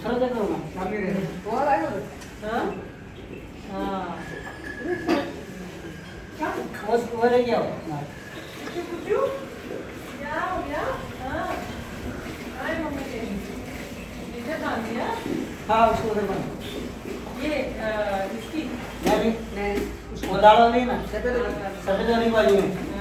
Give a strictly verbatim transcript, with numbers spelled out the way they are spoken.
खड़ा देख रहा हूँ मम्मी रे वो आयो हाँ हाँ वो वो ले गया कुछ क्या हो गया हाँ आए मम्मी के इधर डाल दिया हाँ उसको उधर बना ये इसकी नहीं नहीं उसको डालो नहीं ना सफेद सफेद वाली बाजू में